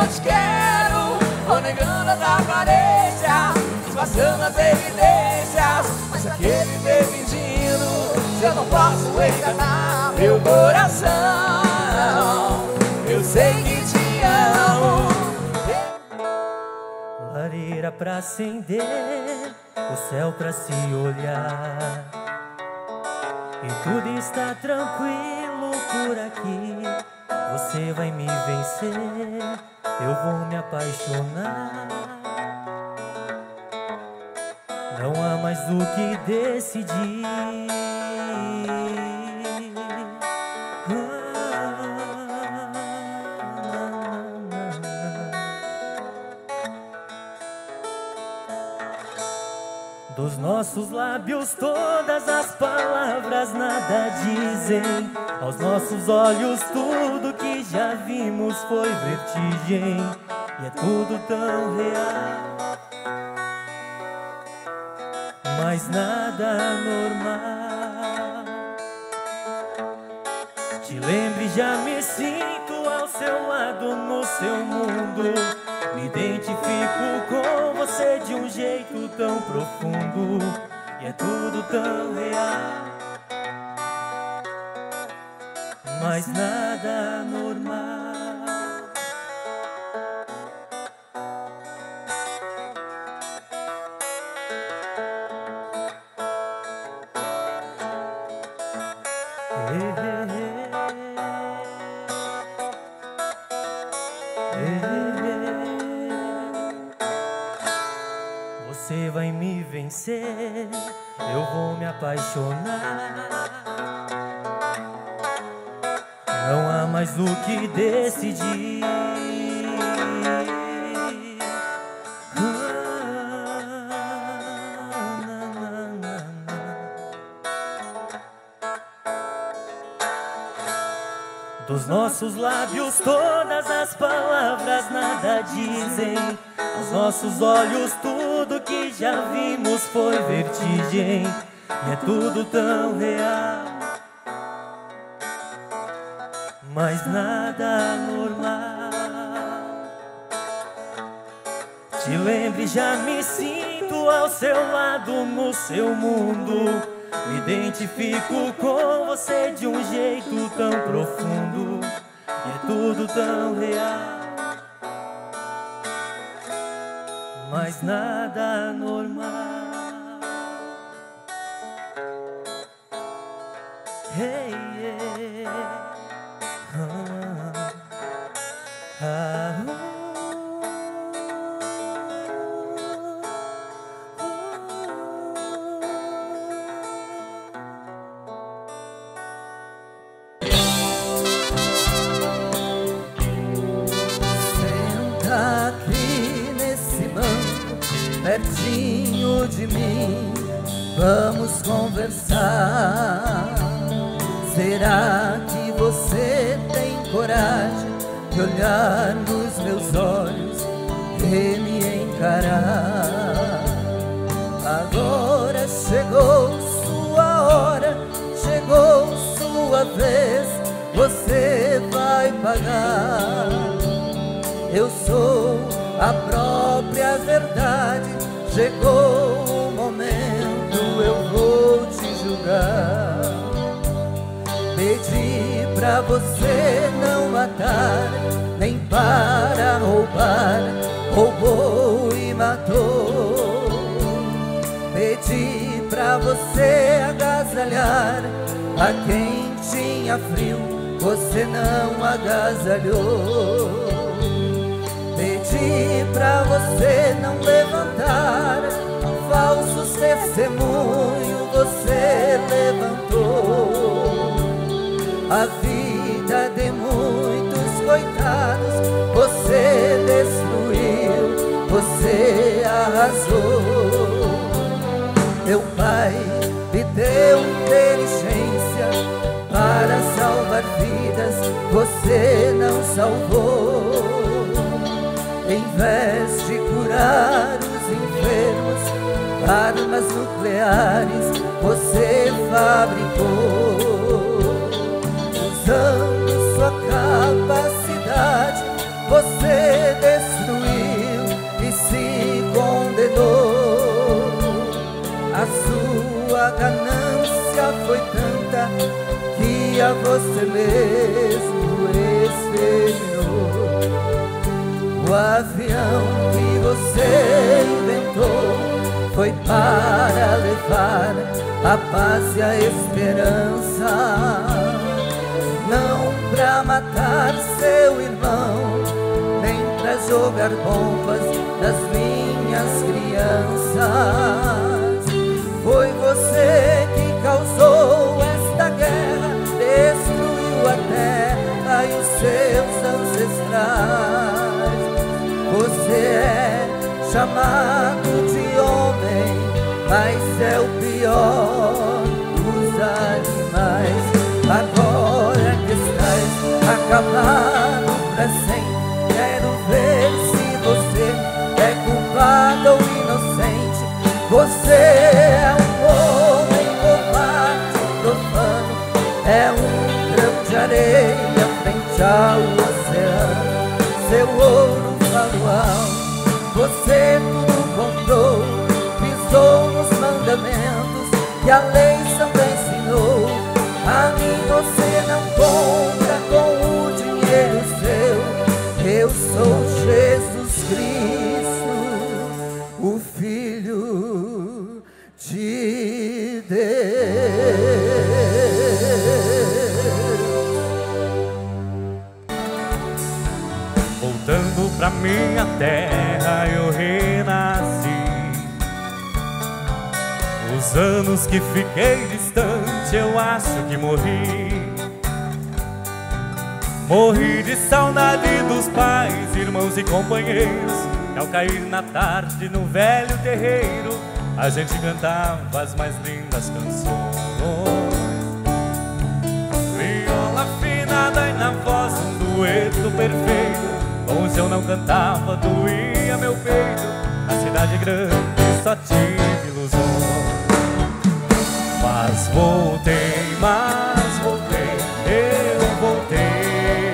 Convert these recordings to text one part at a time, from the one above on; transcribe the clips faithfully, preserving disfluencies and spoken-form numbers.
eu te quero. Vou negando as aparências, disfarçando as evidências. Mas se aquele me pedindo, se eu não posso enganar meu coração, eu sei que te amo. Lareira pra acender, o céu pra se olhar, e tudo está tranquilo por aqui. Você vai me vencer, eu vou me apaixonar. Não há mais o que decidir. Dos nossos lábios todas as palavras nada dizem. Aos nossos olhos tudo que já vimos foi vertigem. E é tudo tão real, mas nada normal. Te lembre, já me sinto ao seu lado no seu mundo. Me identifico com você de um jeito tão profundo. E é tudo tão real, mas nada normal. Você vai me vencer, eu vou me apaixonar. Não há mais o que decidir. Dos nossos lábios todas as palavras nada dizem. Aos nossos olhos tudo que já vimos foi vertigem. E é tudo tão real, mas nada normal. Te lembre, já me sinto ao seu lado no seu mundo. Me identifico com você de um jeito tão profundo. E é tudo tão real, mas nada normal. Hey, yeah. ah, ah, uh. Pertinho de mim, vamos conversar. Será que você tem coragem de olhar nos meus olhos e me encarar? Agora chegou sua hora, chegou sua vez, você vai pagar. Eu sou a própria verdade. Chegou o momento, eu vou te julgar. Pedi pra você não matar, nem para roubar, roubou e matou. Pedi pra você agasalhar a quem tinha frio, você não agasalhou. Pedi pra você não levantar falsos testemunhos, você levantou. A vida de muitos coitados você destruiu, você arrasou. Meu pai me deu inteligência para salvar vidas, você não salvou. Em vez de curar os enfermos, armas nucleares você fabricou. Usando sua capacidade, você dia você mesmo exterminou o avião que você inventou. Foi para levar a paz e a esperança, não pra matar seu irmão, nem pra jogar bombas nas minhas crianças. Foi você que causou esta guerra, destruiu a terra e os seus ancestrais. Você é chamado de homem, mas é o pior dos animais. Agora que estás acabado pra sempre, quero ver se você é culpado ou inocente. Você é um homem covarde, profano, é um grão de areia frente ao oceano. Seu ouro falual, você tudo comprou, pisou nos mandamentos que a lei santa ensinou. A mim você não compra com o dinheiro seu. Eu sou Jesus Cristo, o Filho de Deus. Voltando pra minha terra eu renasci. Os anos que fiquei distante eu acho que morri. Morri de saudade dos pais, irmãos e companheiros, que ao cair na tarde no velho terreiro a gente cantava as mais lindas canções. Viola afinada e na voz um dueto perfeito. Onde eu não cantava doía meu peito. Na cidade grande só tive ilusões. Mas voltei, mas voltei, eu voltei.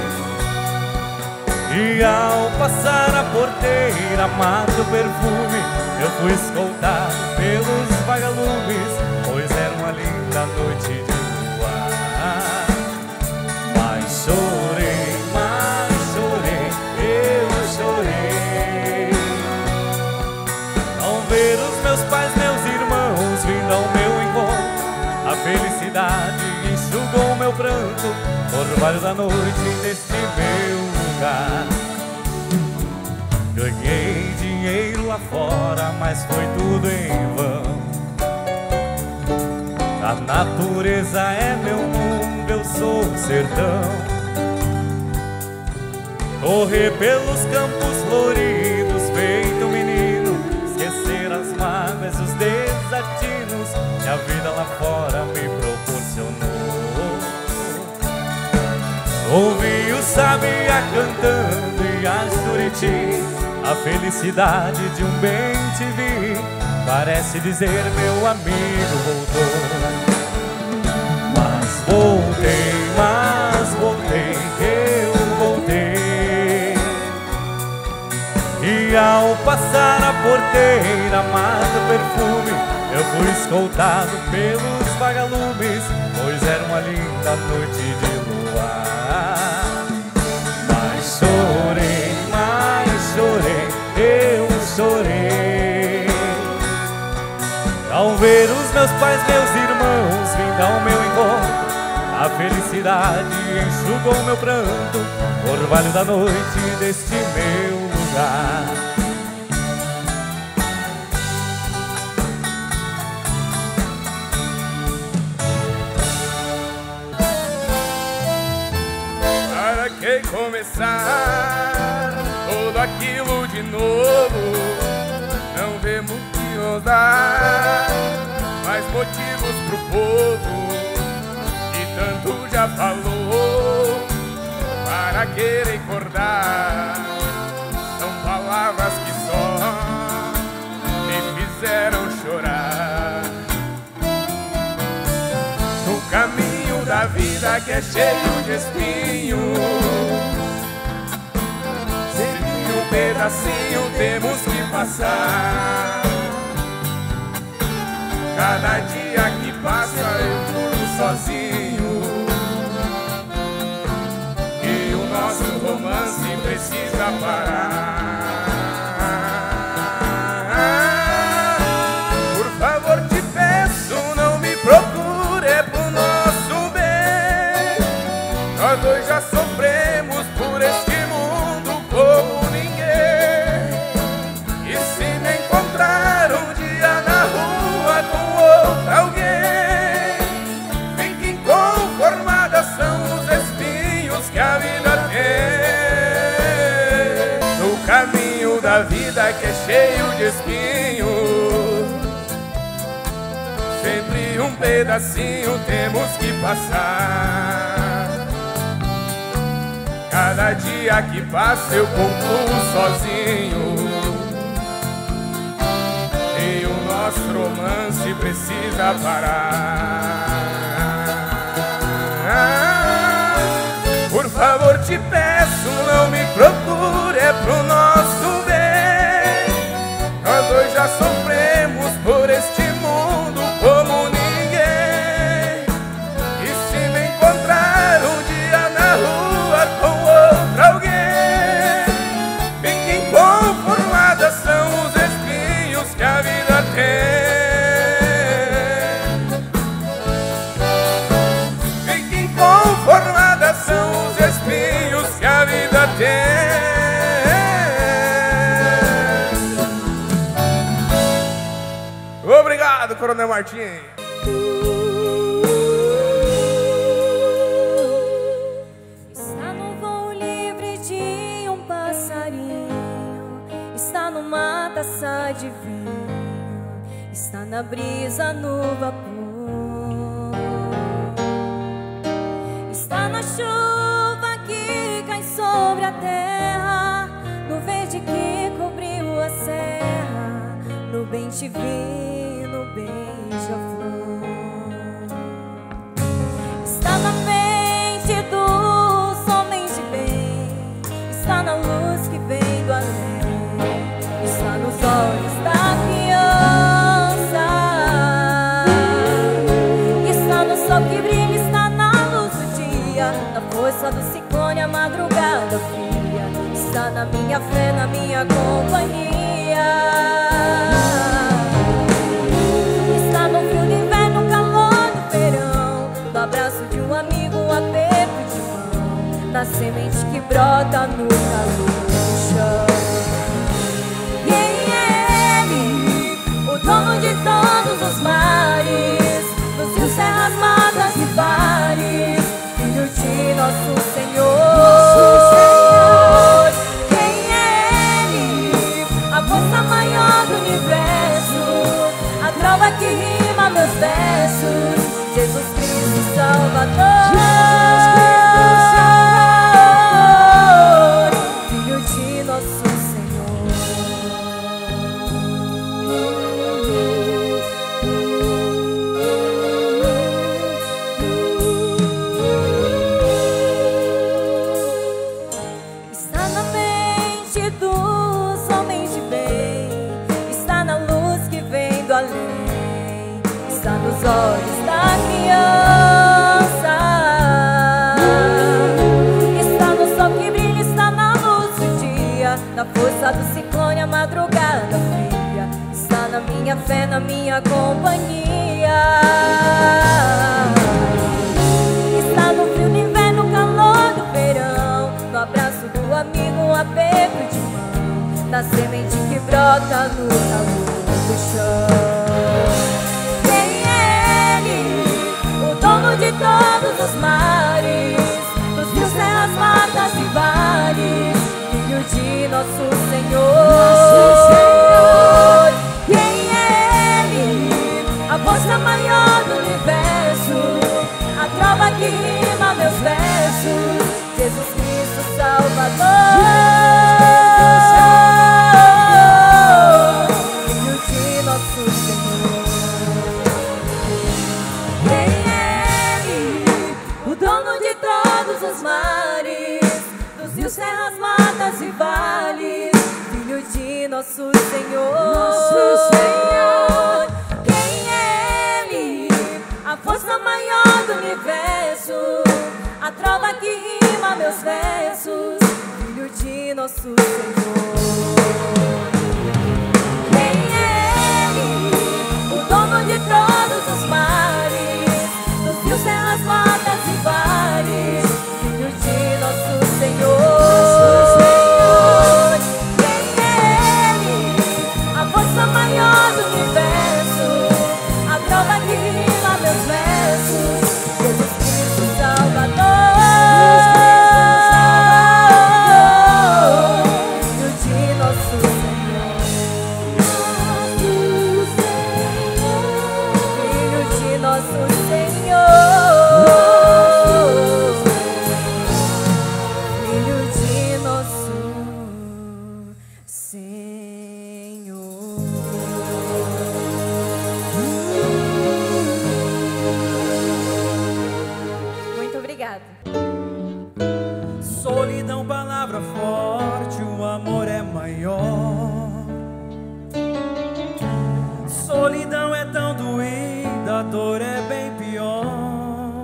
E ao passar a porteira, mato perfume, eu fui escoltado pelos vagalumes, pois era uma linda noite de luar. Mas chorei, mas chorei, eu chorei ao ver os meus pais, meus irmãos vindo ao meu encontro. A felicidade enxugou meu pranto, orvalho da noite deste meu lugar. Ganhei dinheiro lá fora, mas foi tudo em vão. A natureza é meu mundo, eu sou o sertão. Correr pelos campos floridos, feito menino, esquecer as mágoas, os desatinos que a vida lá fora me proporcionou. Ouvi o sabiá cantando e a juriti, a felicidade de um bem te vi, parece dizer meu amigo voltou. Mas voltei, mas voltei, eu voltei. E ao passar a porteira, mata perfume, eu fui escoltado pelos vagalumes, pois era uma linda noite de luar. Mas chorei, mas chorei, eu chorei ao ver os meus pais, meus irmãos vindo ao meu encontro. A felicidade enxugou meu pranto, orvalho da noite deste meu lugar. Para que começar tudo aquilo de novo? Não vemos que nos dá mais motivos pro povo que tanto já falou para querer acordar. São palavras que só me fizeram chorar. No caminho da vida que é cheio de espinhos, sempre um pedacinho temos que passar. Cada dia que passa eu fico sozinho, parar. Por favor, te peço, não me procure, é pro nosso bem. Nós dois já sofremos por este mundo como ninguém. E se me encontrar um dia na rua com outro alguém, fique inconformada, são os espinhos que a vida tem. No caminho da vida que é cheio de espinhos, sempre um pedacinho temos que passar. Cada dia que passa eu concluo sozinho, e o nosso romance precisa parar. Por favor, te peço, não me procure, é pro nosso bem. Nós dois já sofremos por este mundo como ninguém. E se me encontrar um dia na rua com outro alguém, fique inconformada, são os espinhos que a vida tem. Fique inconformada, são os espinhos que a vida tem. Obrigado, Coronel Martim. Está no voo livre de um passarinho, está numa taça de vinho, está na brisa no vapor, está na chuva que cai sobre a terra, no verde que cobriu a serra, no bem te vi, no beija-flor. Está na mente dos homens de bem, está na luz que vem do além, está nos olhos da criança, está no sol que brilha, está na luz do dia, na força do ciclone, a madrugada fria, está na minha fé, na minha companhia. Está no frio do inverno, no calor do verão, no abraço de um amigo, um aperto de mão, na semente que brota no calor do chão. Quem é ele, o dono de todos os mares, dos rios, serras, matas e vales, filho de nosso Senhor. Quem é ele, a força maior do universo, a trova que rima meus versos, Jesus Cristo Salvador, Filho de nosso Senhor. Está na mente dos homens de bem, está na luz que vem do além, está nos olhos da criança, está no sol que brilha, está na luz do dia, na força do ciclone, a madrugada fria, está na minha fé, na minha companhia. Está no frio do inverno, no calor do verão, no abraço do amigo, um aperto de mão, na semente que brota no calor do chão. Quem é ele, o dono de todos os mares, dos rios, serras, matas e vales, filho de nosso Senhor. Quem é ele, a força maior do universo, a trova que rima meus versos, Jesus Cristo Salvador, Filho de nosso Senhor. Quem é ele, o dono de todos os mares, dos rios, serras, matas e vales, Filho de nosso Senhor. Quem é ele, a força maior do universo, a trova que rima meus versos, Filho de de nosso Senhor. Quem é Ele, o dono de todos os mares, dos rios, serras, matas e vales, filho de nosso Senhor. Quem é Ele, a força maior do universo, a prova que rima meus versos, Jesus Cristo Salvador. Solidão, palavra forte, o amor é maior. Solidão é tão doída, a dor é bem pior.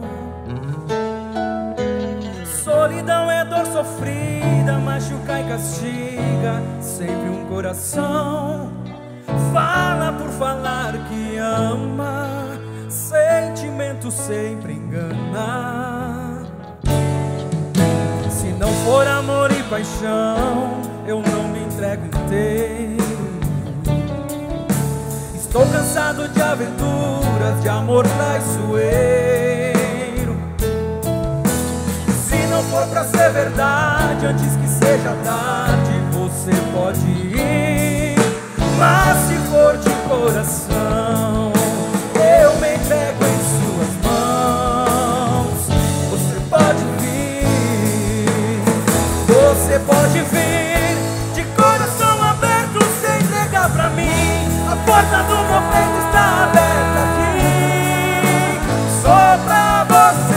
Solidão é dor sofrida, machuca e castiga sempre um coração. Fala por falar que ama, sentimento sempre engana. Se não for amor e paixão, eu não me entrego inteiro. Estou cansado de aventuras, de amor traiçoeiro. Se não for pra ser verdade, antes que seja tarde, você pode ir. Mas se for de coração, eu me entrego em suas mãos. Você pode vir, você pode vir, de coração aberto, se entregar pra mim. A porta do meu peito está aberta aqui, só pra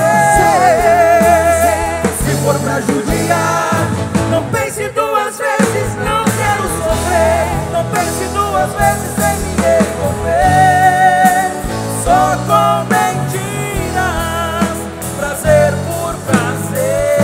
você. Se for pra judiar, não pense duas vezes, não quero sofrer. Não pense duas vezes em me envolver, só com mentiras, prazer por prazer.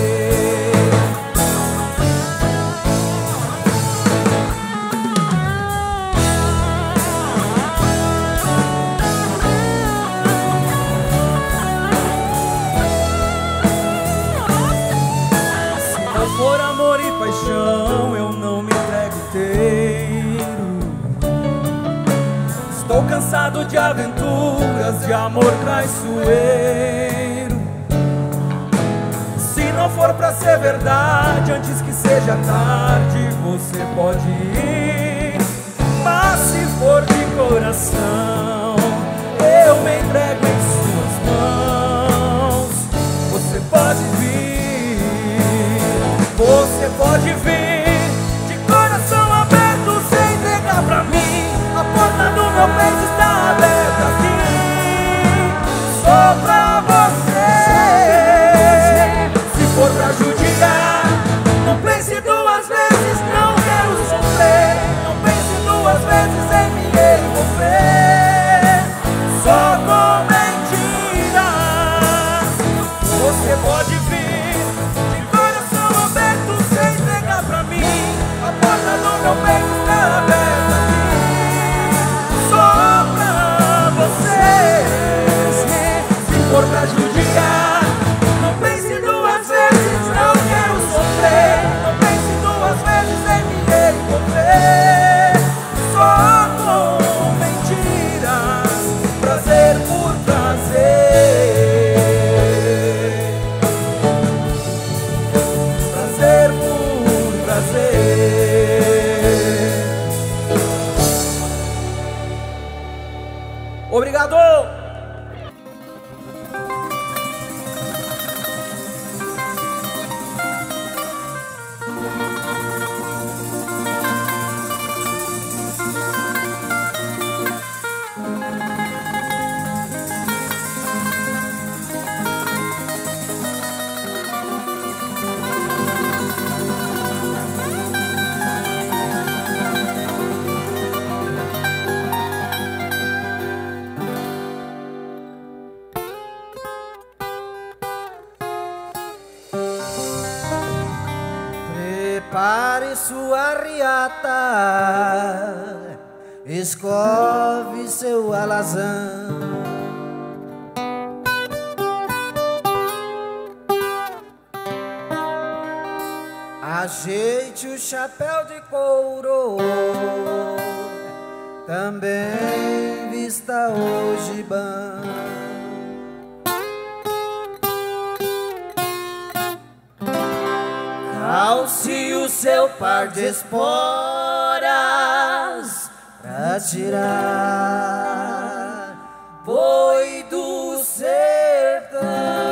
Se não for amor e paixão, eu não me entrego inteiro. Estou cansado de aventuras, de amor traiçoeiro. Se não for pra ser verdade, antes que seja tarde, você pode ir. Mas se for de coração, eu me entrego em suas mãos. Você pode vir, você pode vir, de coração aberto, sem entregar pra mim. A porta do meu peito está aberta aqui, só pra você. Se for pra judiar, não pense duas vezes, não quero sofrer. Não pense duas vezes em me envolver, só com mentiras. Você pode vir, de coração aberto, sem entregar pra mim. Prepare sua riata, escove seu alazão. Ajeite o chapéu de couro, também vista o gibão. Calce o seu par de esporas pra tirar boi do sertão.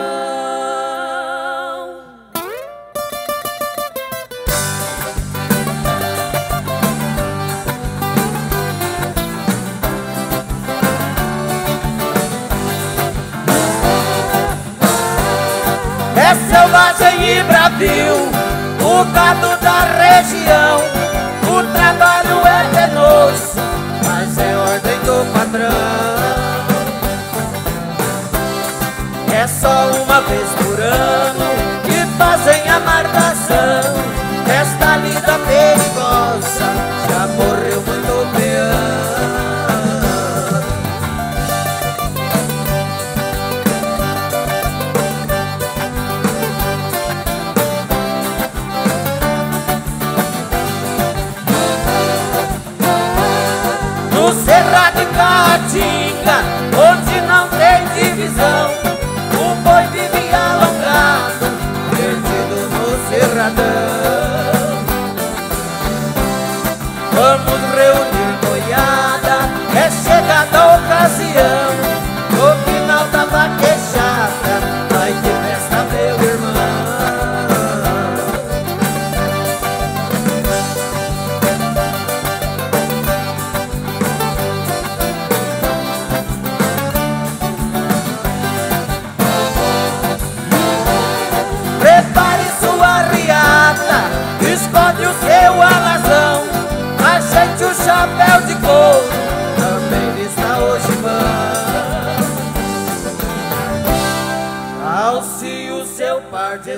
É selvagem e bravio o gado da região. O trabalho é penoso, mas é ordem do patrão. É só uma vez por ano que fazem a marcação. Esta lida perigosa já morreu muito peão. No Cerrado de Caatinga, onde não tem divisão, o boi vive alongado, perdido no cerradão. Vamos reunir boiada, é chegada a ocasião. No final da vaquejada vai ter festa, meu irmão. Prepare sua riata, esconde o seu alazão. Ajeite o chapéu de couro, também vista o gibão. Calce o seu par de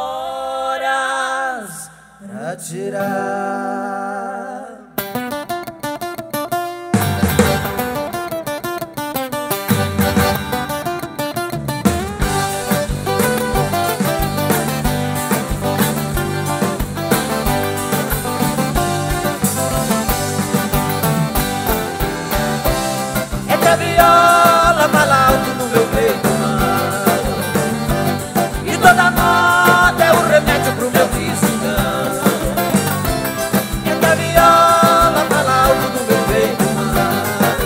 esporas pra tirar. a viola fala alto no meu peito, mano. E toda moda é o remédio pro meu desengano. E a viola fala alto no meu peito, mano.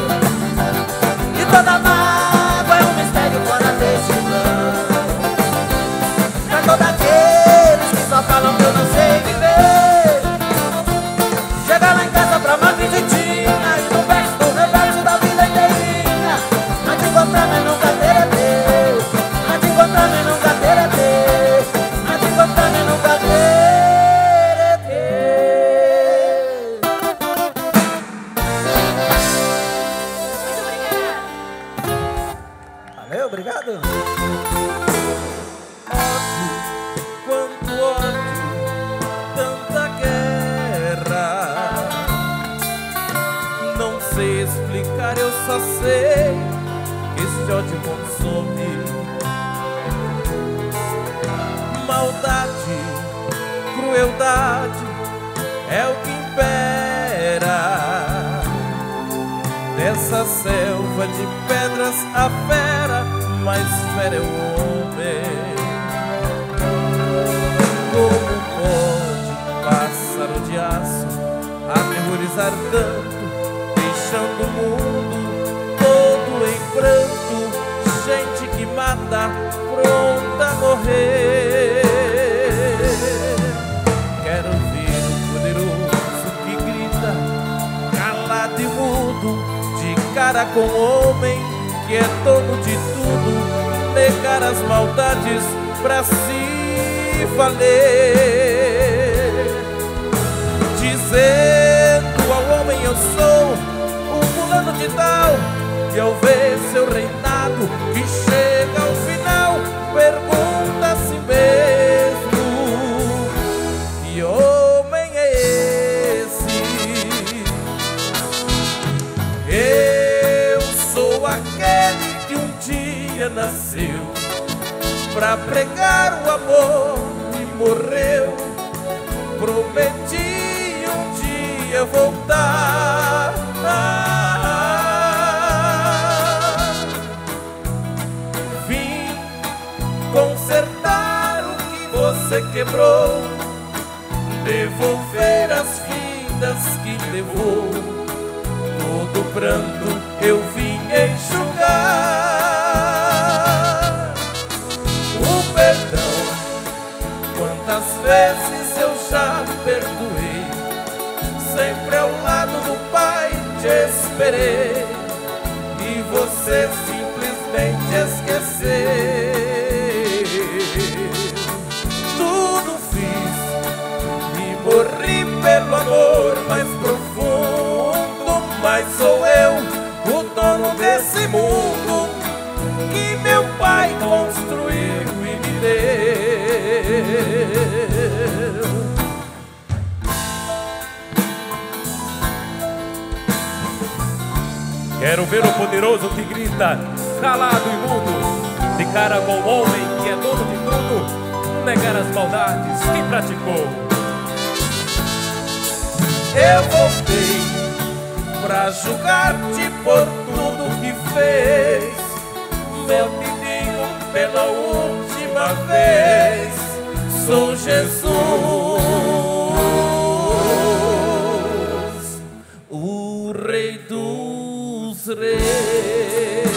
E toda mágoa é um mistério fora desse plano. Pra todos aqueles que só falam que eu não sei viver, chega lá em casa pra uma visitinha e no verso do reverso da vida inteirinha. Não te encontrar, mas nunca ter é teu. Não te encontrar, mas nunca ter é teu. Não te encontrar, mas nunca ter é teu. Valeu, obrigado. Quanto ódio, tanta guerra. Não sei explicar, eu só sei que esse ódio consome. Maldade, crueldade é o que impera. Dessa selva de pedras a fera, mais fera é o homem. Como pode pássaro de aço aterrorizar tanto, deixando o mundo todo em pranto? Gente que mata, pronta a morrer. Quero ouvir o poderoso que grita, calado e mudo, de cara com o homem que é dono de tudo, negar as maldades pra si valer, dizendo ao homem eu sou o fulano de tal, e ao ver seu reinado que chega ao final, pergunta a si mesmo: e hoje prometi um dia voltar. Vim consertar o que você quebrou, devolver as vidas que levou. Todo pranto eu vim enxugar. O perdão, quantas vezes eu já perdoei. Sempre ao lado do Pai te esperei, e você simplesmente esqueceu. Tudo fiz e morri pelo amor mais profundo, mas sou eu o dono desse mundo que meu Pai construiu e me deu. Quero ver o poderoso que grita, calado e mudo, de cara com o homem que é dono de tudo, negar as maldades que praticou. Eu voltei pra julgar-te por tudo que fez. Eu te digo pela última vez, sou Jesus, o Rei dos Reis.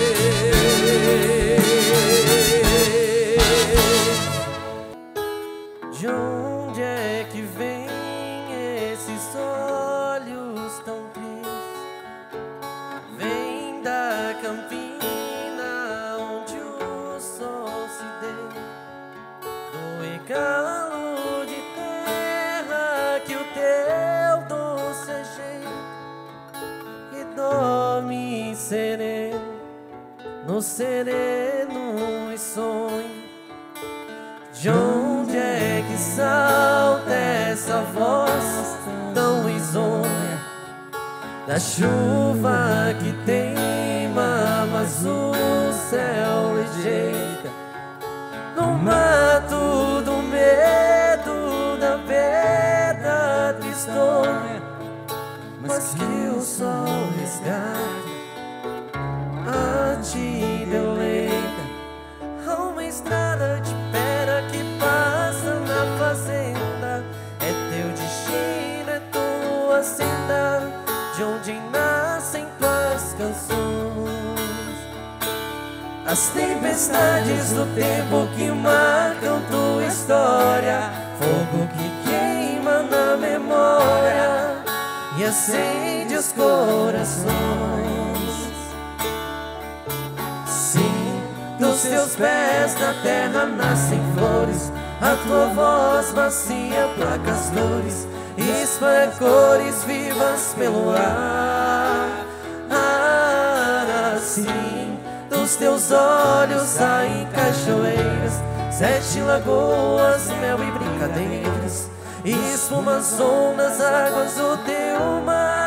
De onde é que vem esses olhos tão tristes? Vem da campina onde o sol se deita, do regalo de terra que o teu doce jeito, e dorme sereno, no sereno e sonho. De onde é que salta essa voz tão risonha? Da chuva que teima, mas o céu rejeita. No mato do medo, da pedra tristonha, mas que o sol resgata, a te deleita. Há uma estrada de pedra que passa na fazenda, é teu destino, é tua senda, de onde nascem tuas canções. As tempestades do tempo que marcam tua história, fogo que queima na memória e acende os corações. Dos teus pés na terra nascem flores, a tua voz macia placa as dores, espalha cores vivas pelo ar. Assim, dos teus olhos saem cachoeiras, sete lagoas, mel e brincadeiras, espuma as ondas, águas do teu mar.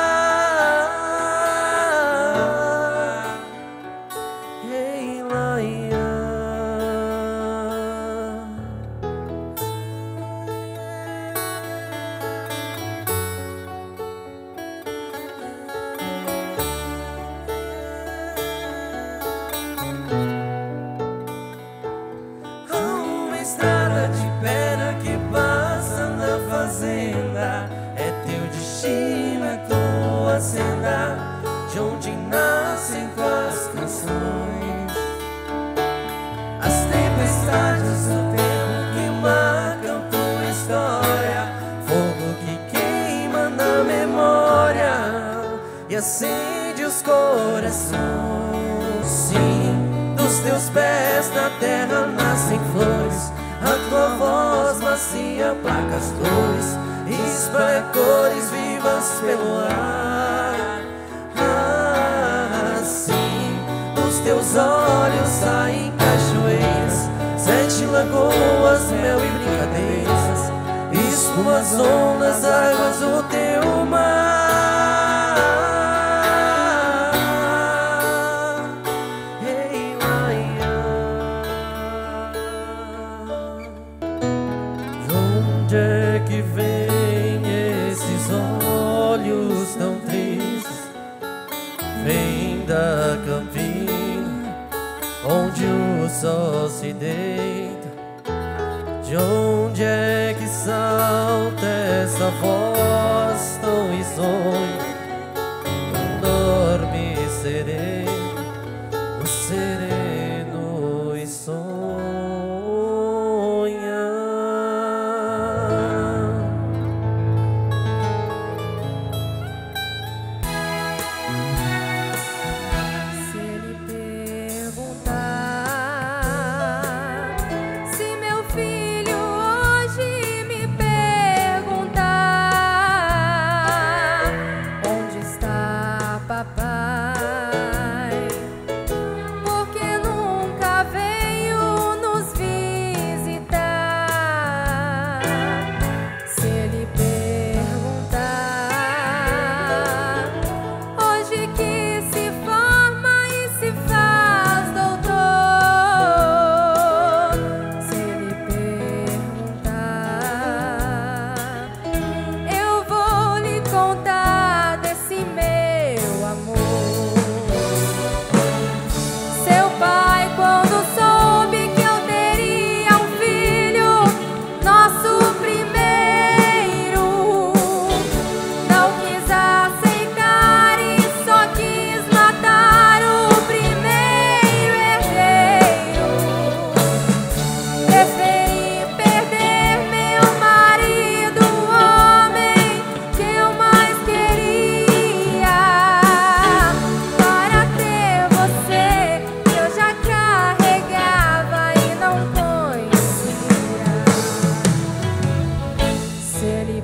De onde nascem tuas canções. As tempestades do tempo que marcam tua história, fogo que queima na memória e acende os corações. Sim, dos teus pés na terra nascem flores, a tua voz macia placa as dores, espalha cores vivas pelo ar. Teus olhos saem cachoeiras, sete lagoas, mel e brincadeiras, espuma as ondas, águas do teu mar. Hey, Ryan. De onde é que vem esses olhos tão tristes? Vem da campina, onde o sol se deita. De onde é que salta essa voz tão risonha? Dorme sereno, o sereno e sonha. Se ele perguntar, se meu filho hoje me perguntar, onde está papai? Porque nunca veio nos visitar. Se ele perguntar, hoje que se forma e se faz doutor. Se ele perguntar, eu vou lhe contar desse meu amor. Seu pai, quando soube que eu teria um filho, nosso primeiro, não quis aceitar e só quis matar o primeiro herdeiro. Preferi perder meu marido, o homem que eu mais queria, para ter você que eu já carregava e não conhecia. Se ele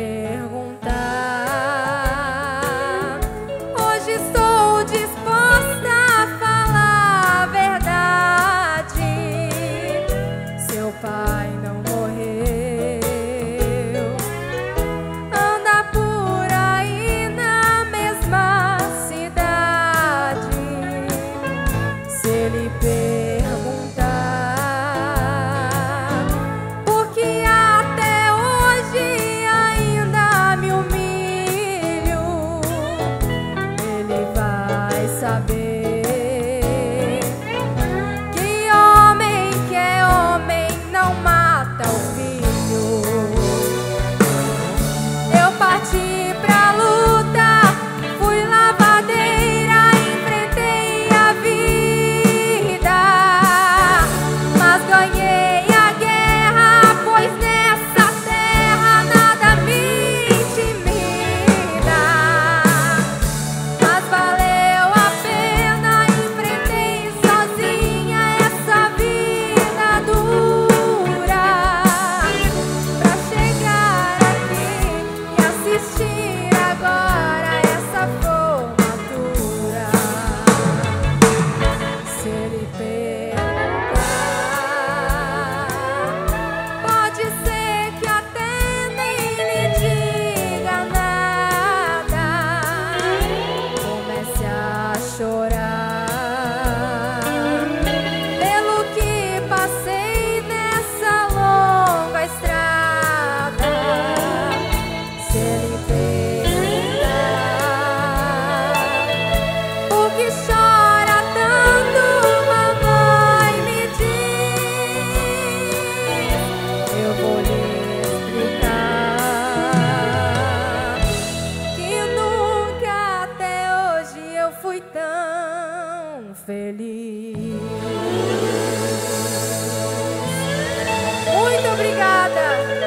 perguntar, hoje estou disposta a falar a verdade. Seu pai não morreu, anda por aí na mesma cidade. Se ele perguntar, porque até hoje ainda me humilho, ele vai saber que homem que é homem não mata o filho. Eu parti pra luta, fui lavadeira, enfrentei a vida, mas ganhei a guerra, pois nessa terra nada me intimida. Mas valeu a pena, enfrentei sozinha essa vida dura, pra chegar aqui e assistir agora essa formatura. Se ele perguntar, pode ser que até nem lhe diga nada, comece a chorar pelo que passei nessa longa estrada. Se ele perguntar, por que chora tanto, mamãe, me diz, eu vou lhe explicar que nunca até hoje eu fui tão feliz. Muito obrigada.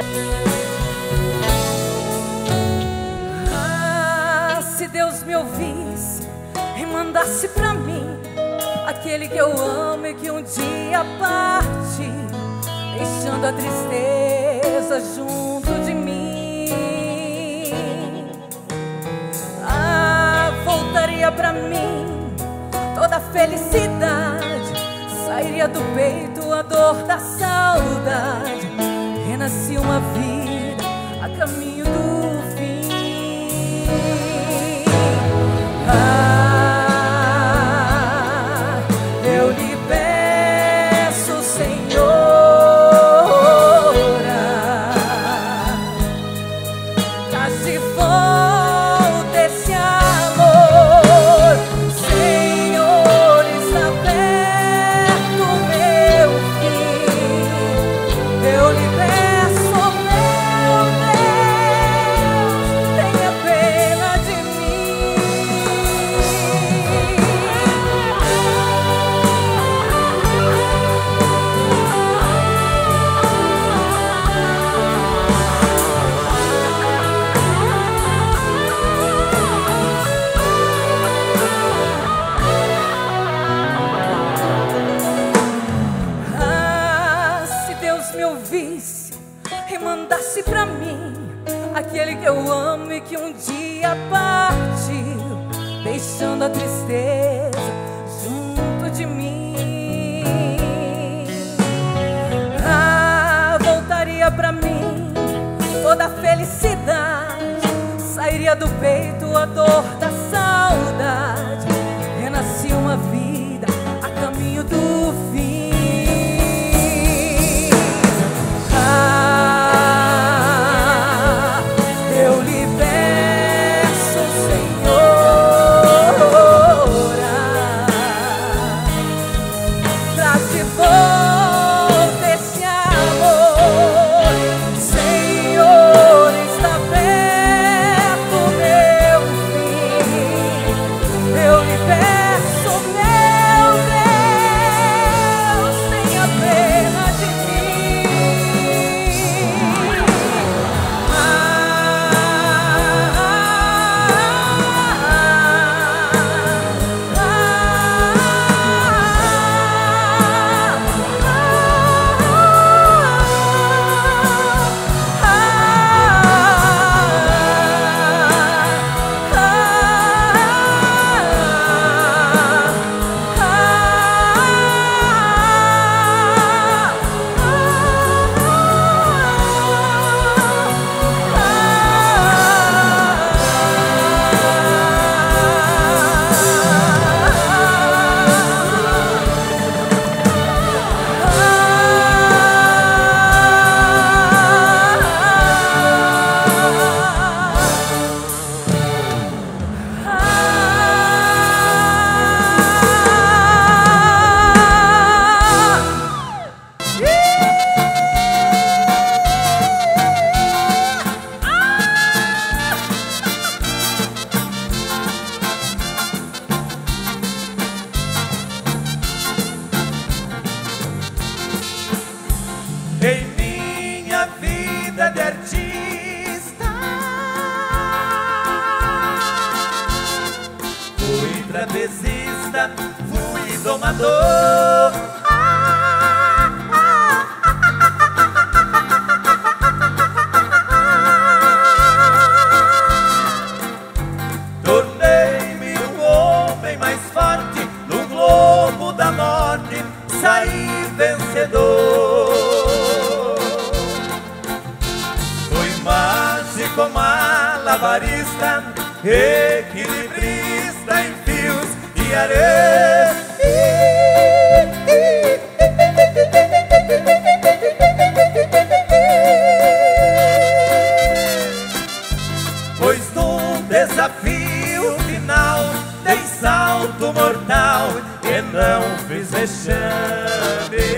Ah, se Deus me ouvisse e mandasse pra mim aquele que eu amo e que um dia parte, deixando a tristeza junto de mim. Ah, voltaria pra mim toda a felicidade, sairia do peito a dor da saudade, renascia uma vida a caminho do fim. Ah, eu lhe peço, Senhora, eu lhe peço, meu Deus, tenha pena de mim. Ah, se Deus me ouvisse e mandasse pra mim aquele que eu amo e que um dia partiu, deixando a tristeza junto de mim. Ah, voltaria pra mim toda a felicidade, sairia do peito a dor da saudade, renascia uma vida a caminho do fim. Ah, eu lhe peço, Senhora, traz de volta esse amor. Senhor, está perto meu fim. Eu lhe peço, meu Deus, tenha pena de mim. Ah, Em minha vida de artista, fui trapezista, fui domador. Tornei-me um homem mais forte, no globo da morte saí vencedor. Fui mágico, malabarista, equilibrista em fios de areia. Pois num desafio final dei salto mortal e não fiz vexame.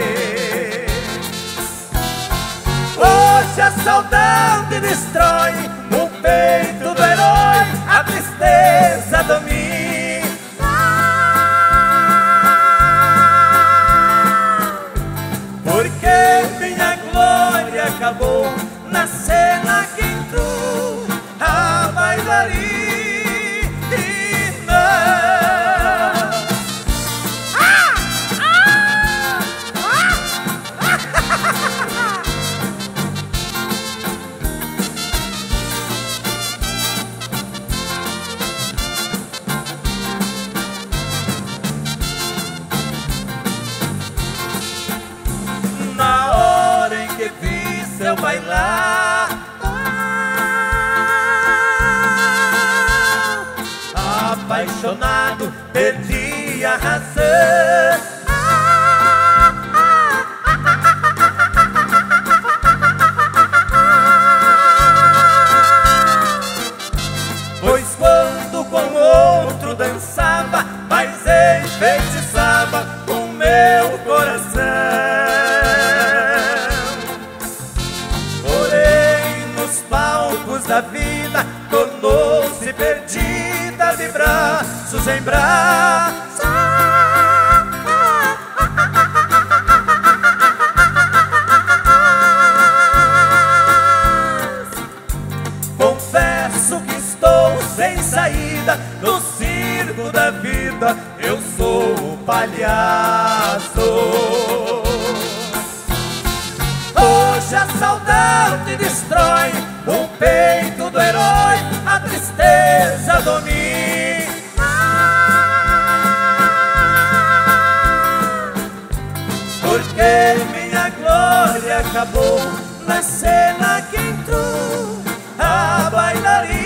Hoje a saudade destrói no peito do herói, a tristeza domina. Porque minha glória acabou na cena que entrou a bailarina. Na hora em que vi seu bailar, apaixonado, perdi a razão. Pois quando com outro dançava, mas enfeitiçava o meu coração. luz da vida, tornou-se perdida de braços em braços. Confesso que estou sem saída no circo da vida, eu sou o palhaço. Hoje a saudade destrói o peito do herói, a tristeza domina. Porque minha glória acabou na cena que entrou a bailarina.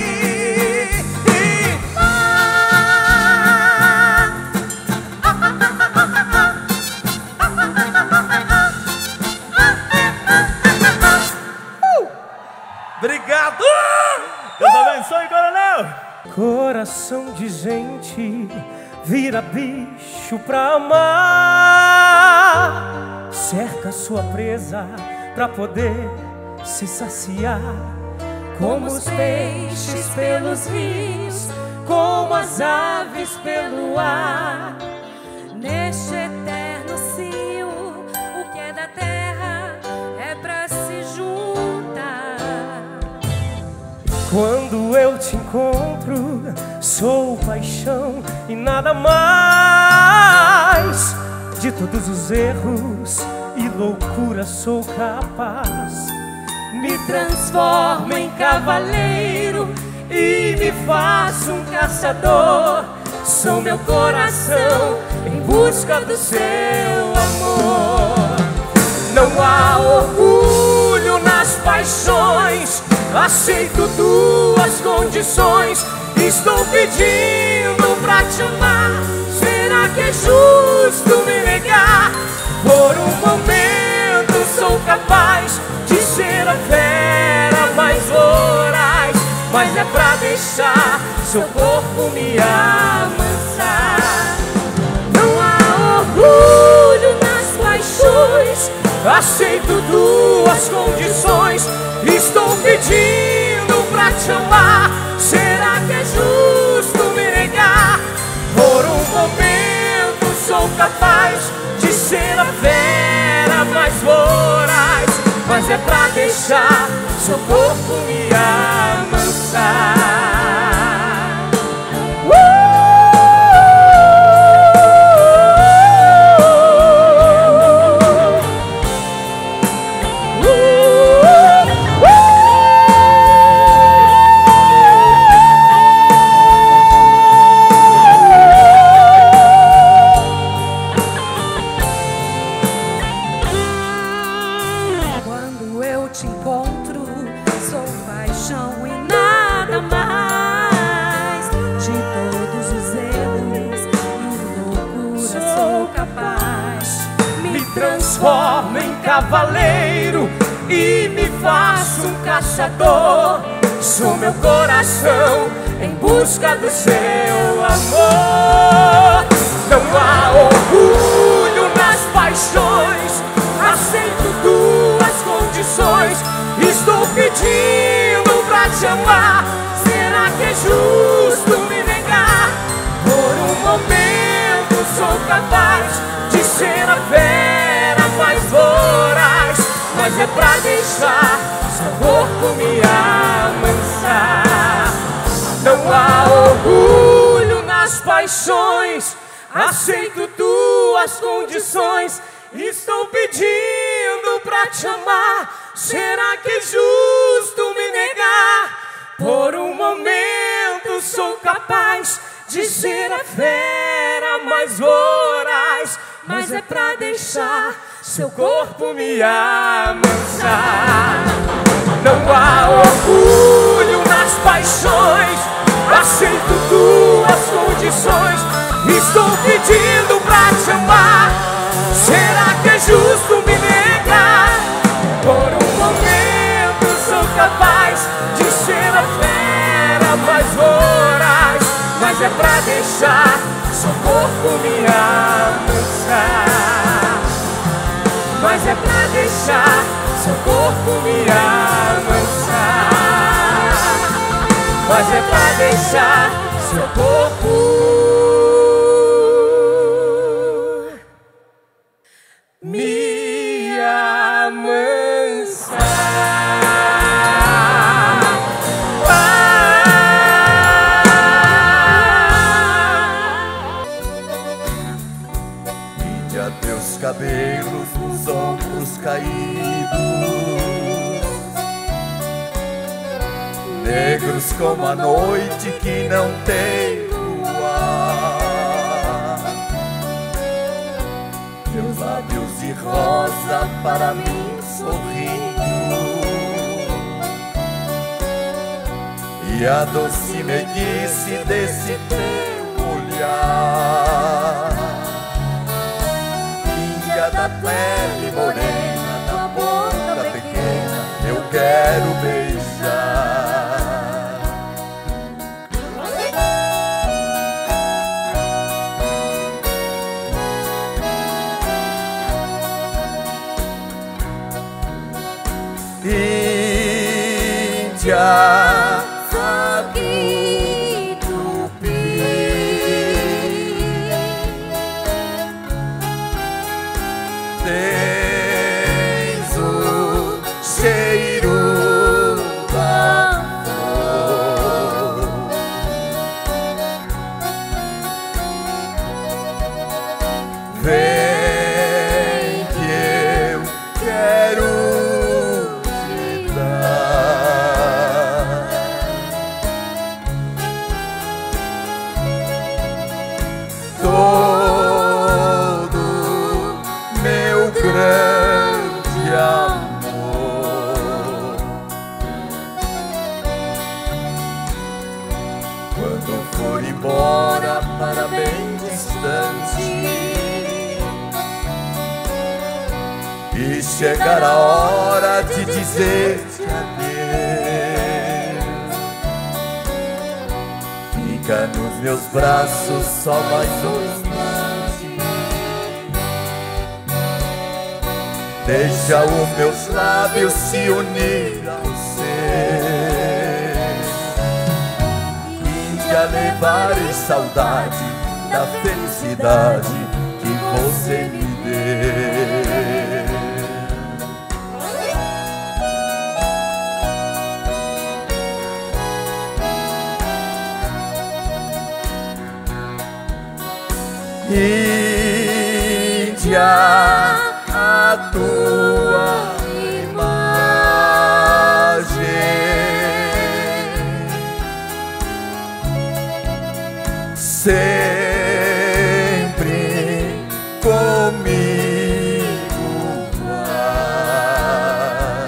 Obrigado! Deus abençoe, coronel! Coração de gente vira bicho pra amar, cerca sua presa pra poder se saciar, como os peixes pelos rios, como as aves pelo ar. Neste eterno cio, o que é da terra é pra se juntar. Quando eu te encontro, sou paixão e nada mais. De todos os erros e loucura sou capaz. Me transformo em cavaleiro e me faço um caçador. Sou meu coração em busca do seu amor. Não há orgulho nas paixões, aceito tuas condições. Estou pedindo pra te amar, será que é justo me negar? Por um momento sou capaz de ser a fera mais voraz, mas é pra deixar seu corpo me amansar. Não há orgulho nas paixões, aceito tuas condições. Estou pedindo pra te amar, será que é justo me negar? Por um momento sou capaz de ser a fera mais voraz, mas é pra deixar seu corpo me amansar. Transformo em cavaleiro e me faço um caçador. Sou meu coração em busca do seu amor. Não há orgulho nas paixões, aceito tuas condições. Estou pedindo pra te amar, será que é justo me negar? Por um momento sou capaz de ser a fera mais voraz, mas é pra deixar seu corpo me amansar. Não há orgulho nas paixões, aceito tuas condições. Estou pedindo pra te amar, será que é justo me negar? Por um momento sou capaz de ser a fera mais voraz, mas é pra deixar seu corpo me amansar. Não há orgulho nas paixões, aceito tuas condições. Estou pedindo pra te amar, será que é justo me negar? Por um momento sou capaz de ser a fera mais voraz, mas é pra deixar seu corpo me amansar. Mas é pra deixar seu corpo me amansar. mas é pra deixar seu corpo me amansar. Vinde a teus cabelos nos ombros caídos, negros como a noite que não tem luar. Teus lábios de rosa para mim sorrindo, e a doce meiguice desse teu olhar. Índia da pele morena, da boca pequena, eu quero beijar. Índia aqui tupi, tens o cheiro da flor. Vem que eu quero todo meu grande amor. Quando for embora para bem distante e chegar a hora de dizer-te adeus, fica nos meus braços só mais um instante. Deixa os meus lábios se unir aos seus, Índia, levarei saudade da felicidade que você me deu. Índia, a tua imagem sempre comigo vai.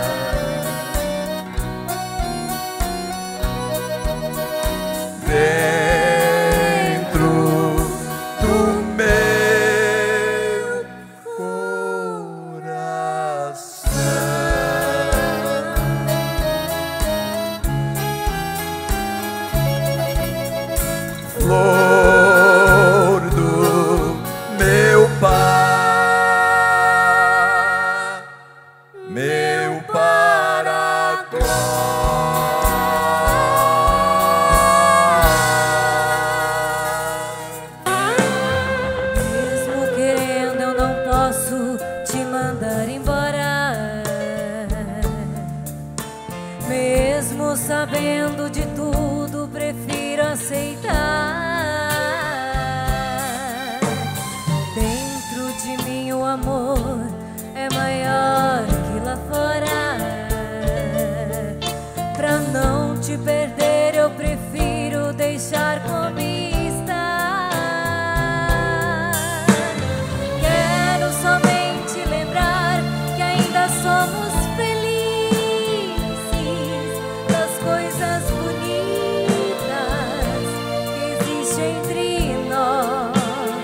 Dentro do meu coração, flor do meu pai, meu Paraguai. Mesmo querendo, eu não posso te mandar embora. Mesmo sabendo de tudo, prefiro aceitar. Dentro de mim o amor é maior que lá fora. Pra não te perder, eu prefiro deixar como está. Quero somente lembrar que ainda somos felizes, das coisas bonitas que existem entre nós.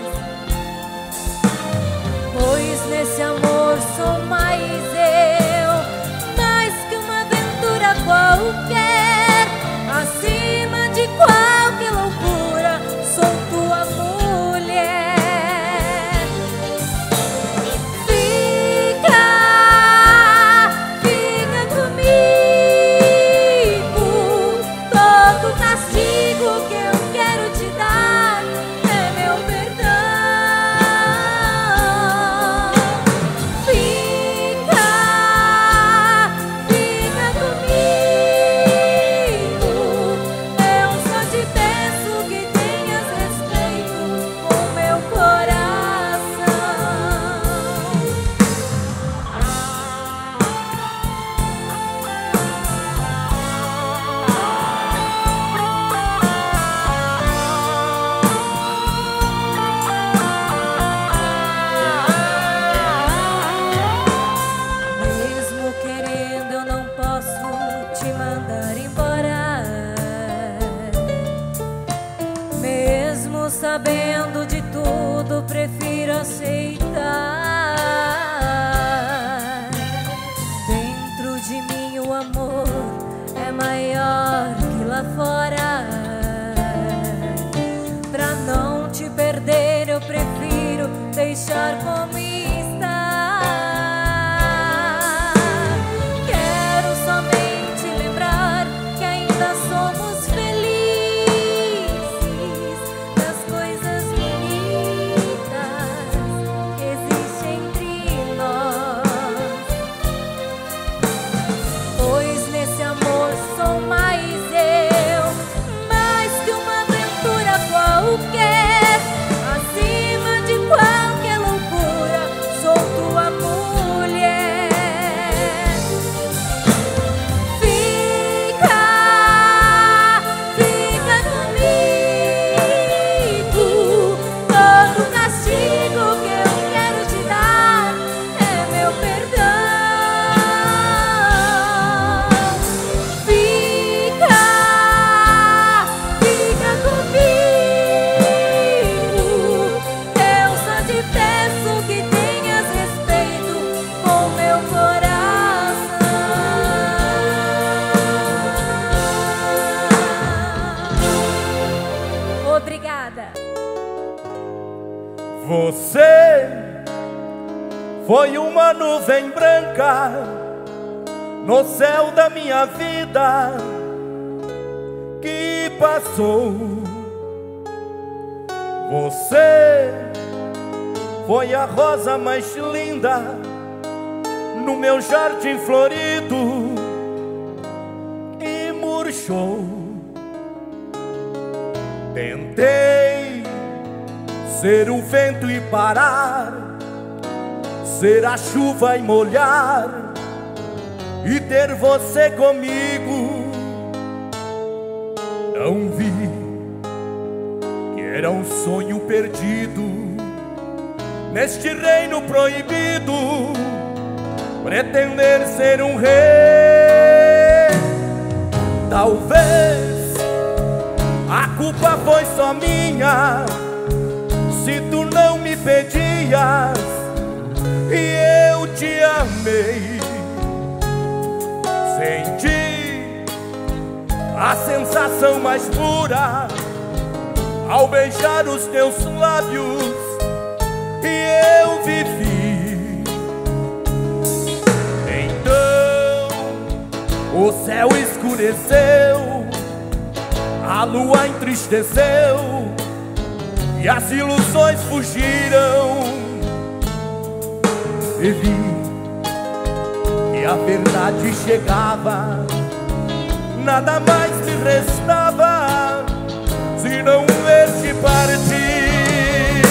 Pois nesse amor sou mais eu, mais que uma aventura qualquer. aceitar. Dentro de mim o amor é maior que lá fora. Pra não te perder eu prefiro deixar como está. Quero somente lembrar que ainda somos felizes, das coisas bonitas que existem entre nós. Pois nesse amor sou mais eu, mais que uma aventura qualquer. Acima de qualquer loucura, sou tua mulher. Fica, fica comigo. Todo castigo que eu quero te dar é meu perdão. Fica, fica comigo. Eu só te peço que tenhas respeito com meu coração. Obrigada. Você foi uma nuvem branca no céu da minha vida que passou. Você foi a rosa mais linda no meu jardim florido e murchou. Tentei ser o vento e parar, ser a chuva e molhar, e ter você comigo. Não vi que era um sonho perdido neste reino proibido, pretender ser um rei. Talvez a culpa foi só minha, se tu não me pedias e eu te amei. Senti a sensação mais pura ao beijar os teus lábios e eu vivi. Então o céu escureceu, a lua entristeceu e as ilusões fugiram. E vi que a verdade chegava, nada mais me restava senão ver-te partir.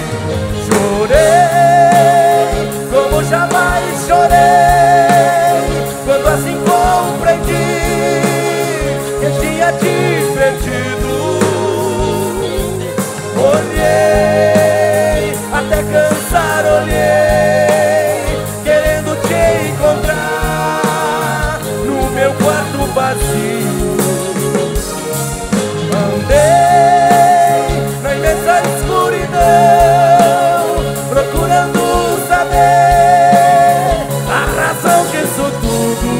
Chorei como jamais chorei quando assim compreendi que tinha te perdido. Olhei até cansar, olhei querendo te encontrar no meu quarto vazio. Andei na imensa escuridão procurando saber a razão disso tudo.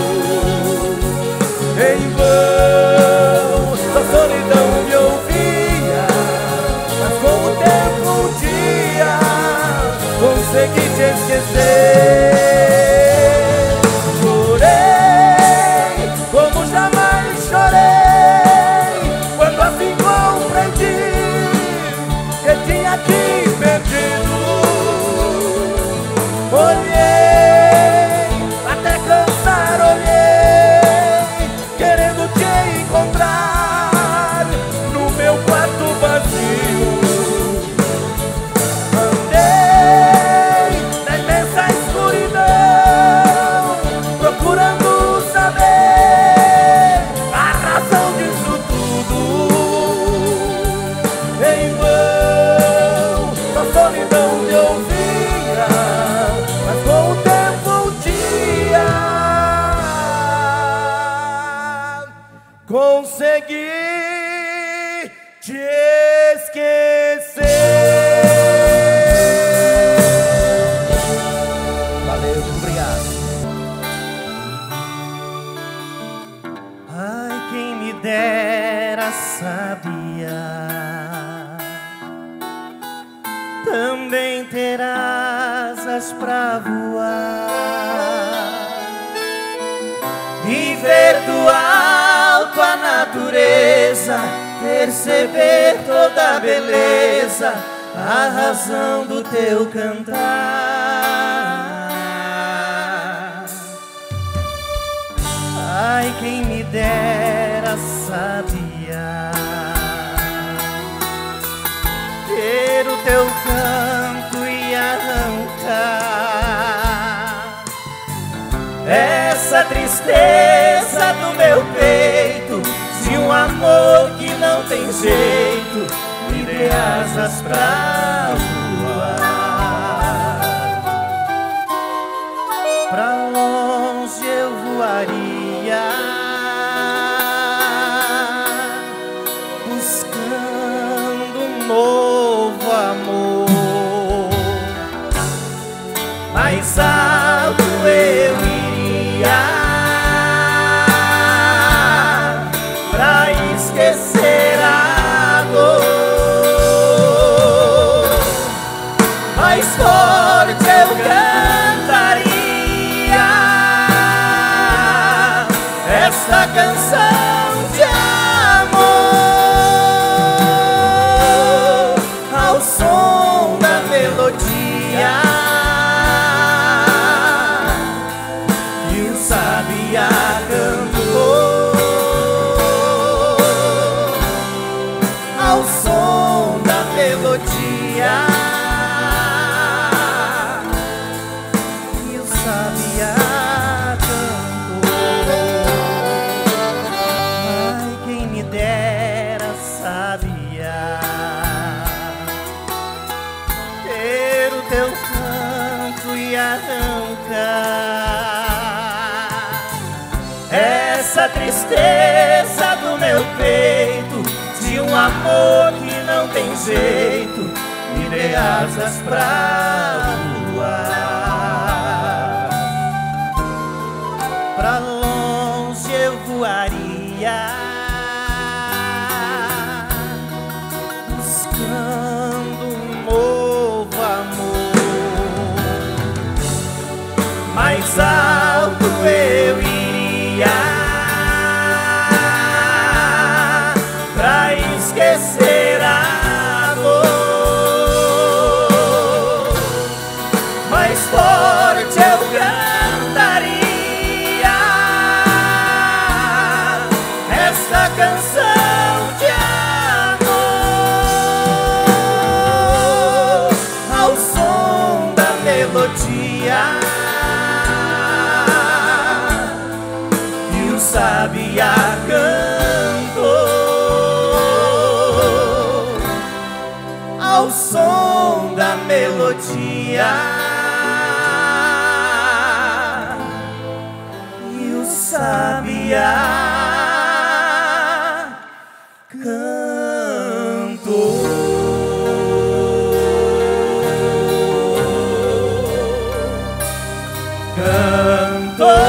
Em vão, sua solidão me ouvia, mas com o tempo um dia consegui te esquecer. Chorei como jamais chorei quando assim compreendi que tinha te perdido. Olhei até cansar, olhei querendo te encontrar no meu quarto vazio. Andei na imensa escuridão procurando saber a razão disso tudo. Em vão, sua solidão me ouvia, mas com o tempo um dia consegui te esquecer. dera sabia, também ter asas pra voar e ver do alto a natureza, perceber toda a beleza, a razão do teu cantar. Ai, quem me dera sabia ter o teu canto e arrancar essa tristeza do meu peito, de um amor que não tem jeito, me dê asas pra voar. Pra longe eu voaria, buscando um novo amor. Mais alto eu iria, pra esquecer a dor. Mais forte eu cantaria esta canção de amor, ao som da melodia que o sabiá cantou, ao som da melodia que o sabiá cantou. Ai, quem me dera sabia ter o teu canto e arrancar essa tristeza do meu peito, de um amor que não tem jeito, me dê asas pra voar. Pra longe eu voaria, buscando um novo amor. Mais alto eu iria, pra esquecer a dor. Mais forte eu cantaria esta canção de amor, ao som da melodia que o sabiá cantou, ao som da melodia e o sabiá cantou. Cantou.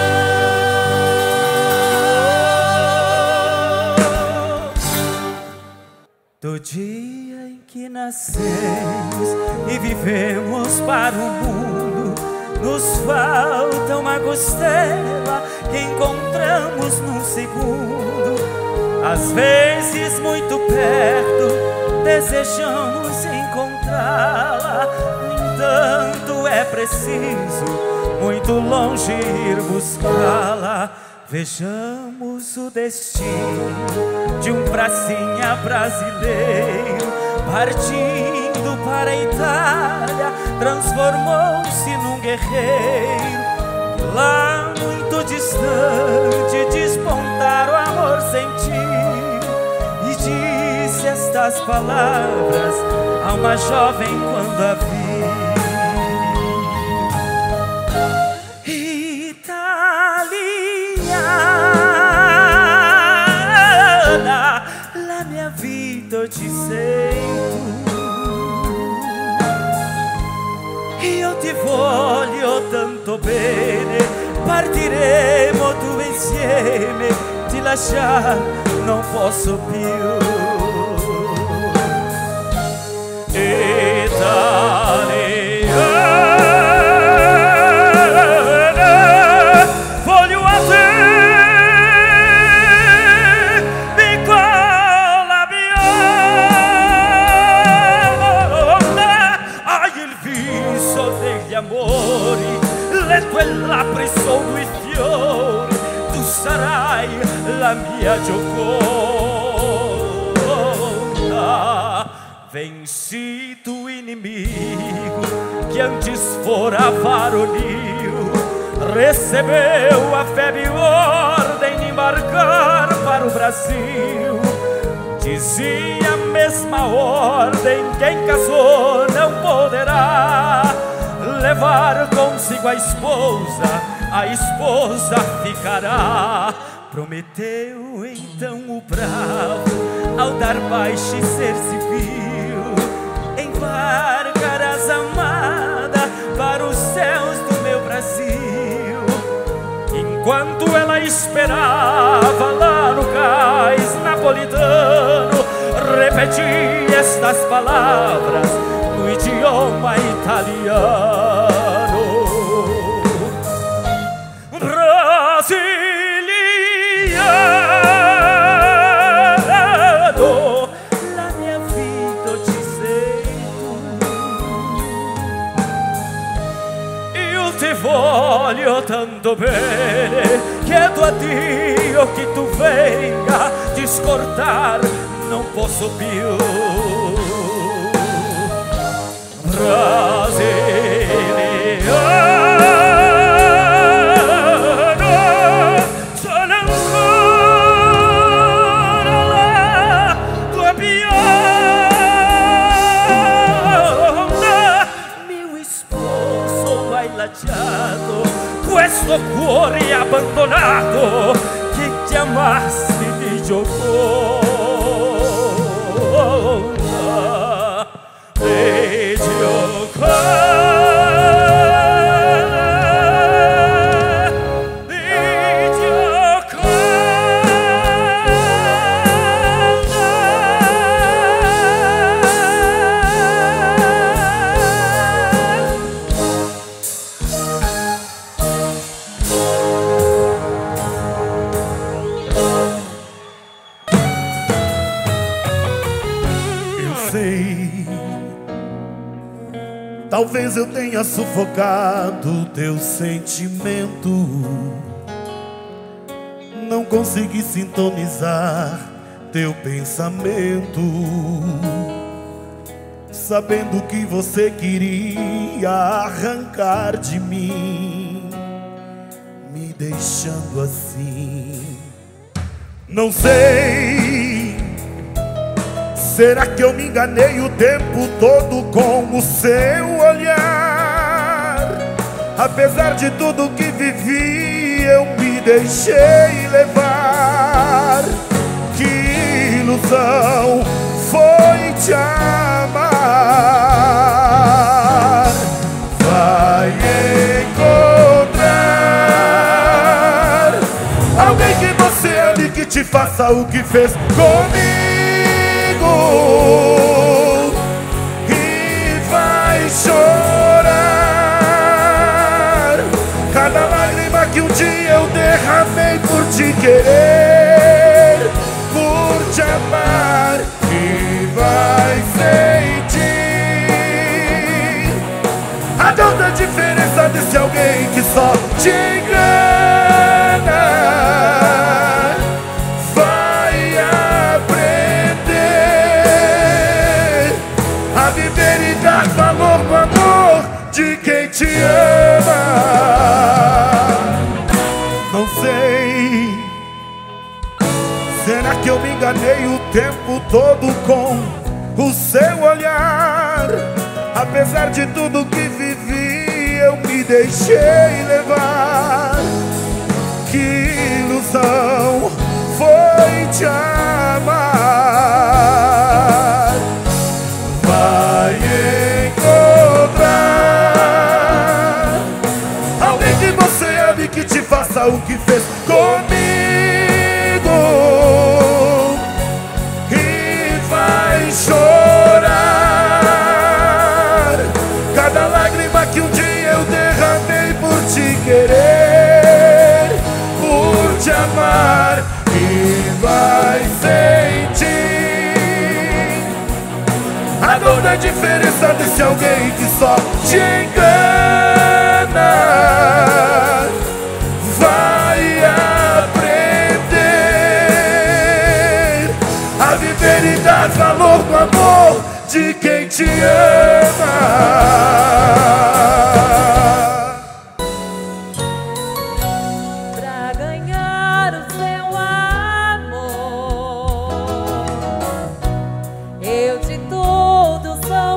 Do dia em que nascemos e vivemos para o mundo, nos falta uma costela que encontramos num segundo. Às vezes muito perto, desejamos encontrá-la. No entanto é preciso muito longe ir buscá-la. Vejamos o destino de um pracinha brasileiro, partindo para a Itália, transformou-se num guerreiro. Lá muito distante despontar o amor sentiu, e disse estas palavras a uma jovem quando a viu. La mia vita ci sei tu, io ti voglio tanto bene, partiremo tu insieme, ti lascerò relaxar, não posso pior. Italiana, voglio a te, piccola bionda, hai il viso degli amori, le tue labbra sono i fiori, tu sarai la mia Gioconda. Venci tu inimigo que antes fora varonil, recebeu a febre ordem de embarcar para o Brasil. Dizia a mesma ordem: quem casou não poderá levar consigo a esposa, a esposa ficará. Prometeu então o bravo, ao dar baixa e ser civil, embarcarás amada para os céus do meu Brasil. Enquanto ela esperava lá no cais napolitano, repetia estas palavras no idioma italiano: Brasiliano, la mia vita ci sei tu. Io ti voglio tanto bene, chiedo a Dio che tu venga, ti scordar non posso più. Brasiliano, sono ancora la tua bionda, mio sposo hai lasciato questo cuore abbandonato che chiamasti di Gioconda. Di Gioconda, di Eu sei, talvez eu tenha sufocado teu sentimento, não consegui sintonizar teu pensamento, sabendo que você queria arrancar de mim, me deixando assim. Não sei, será que eu me enganei o tempo todo com o seu olhar? Apesar de tudo que vivi, eu me deixei levar. Que ilusão foi te amar. Vai encontrar alguém que você ame, que te faça o que fez comigo, e vai chorar cada lágrima que um dia eu derramei por te querer, por te amar, e vai sentir a tanta diferença desse alguém que só te engana. Vai aprender a viver e dar valor no amor de quem te ama. Não sei, será que eu me enganei o tempo todo com o seu olhar? Apesar de tudo que vivi, eu me deixei levar. Que ilusão foi te amar. Vai encontrar alguém que você ame, que te faça o que fez comigo, comigo e vai chorar cada lágrima que um dia eu derramei por te querer, por te amar, e vai sentir a dor da diferença desse alguém que só te engana. Vai aprender a viver e dar valor no amor de quem te ama. Pra ganhar o seu amor, eu de tudo sou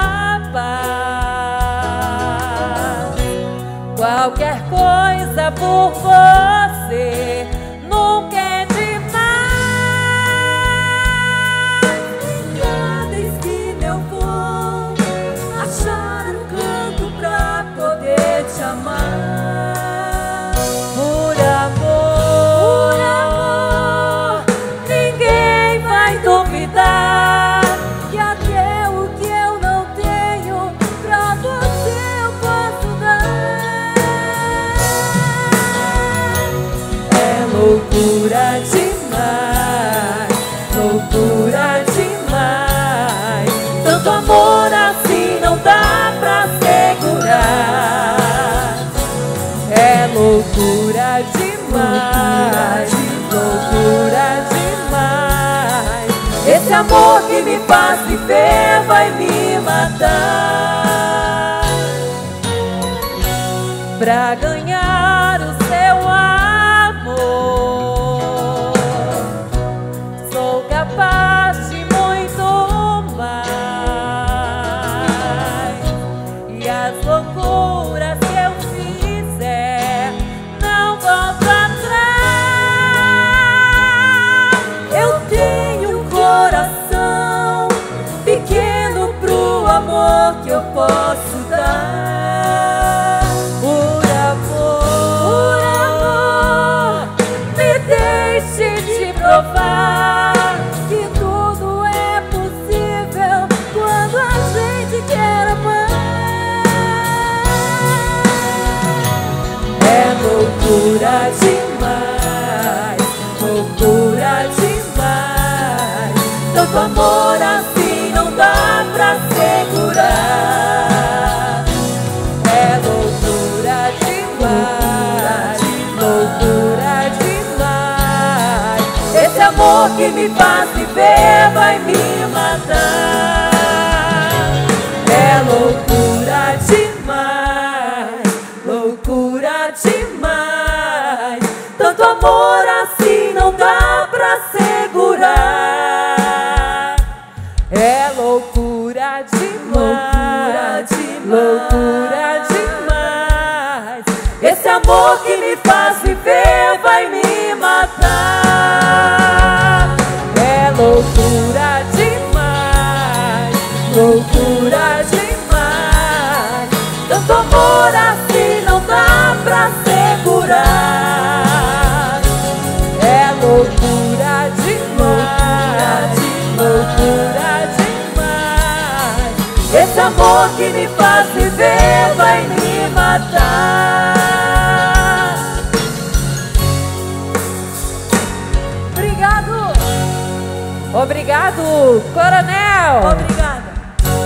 capaz. Qualquer coisa por você nunca é demais. Cada esquina eu vou achar um canto pra poder te amar. Por amor, por amor, ninguém vai duvidar que até o que eu não tenho pra você eu posso dar. É loucura demais, loucura demais. Tanto amor assim não dá pra segurar. É loucura demais, loucura demais. Esse amor que me faz viver vai me matar. Pra ganhar o seu amor, sou capaz de muito mais. E as loucuras que eu fizer não volto atrás. Eu tenho um coração pequeno pro amor que eu posso dar. Por amor, por amor, me deixe te provar que tudo é possível quando a gente quer amar. É loucura demais, loucura demais. Tanto amor assim não dá pra segurar. É loucura demais, loucura demais. Esse amor que me faz viver vai me matar. É loucura demais, loucura demais. Tanto amor assim não dá pra segurar. É loucura demais, loucura demais. Esse amor que me faz viver vai me matar. É loucura demais, loucura demais. Tanto amor assim não dá pra segurar. É loucura demais, loucura demais. Esse amor que me faz viver vai me matar. Obrigado. Obrigado, Coronel. Obrigada.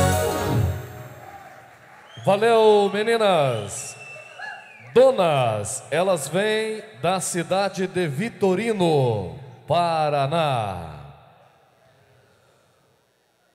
Valeu, meninas. Donas, elas vêm da cidade de Vitorino, Paraná.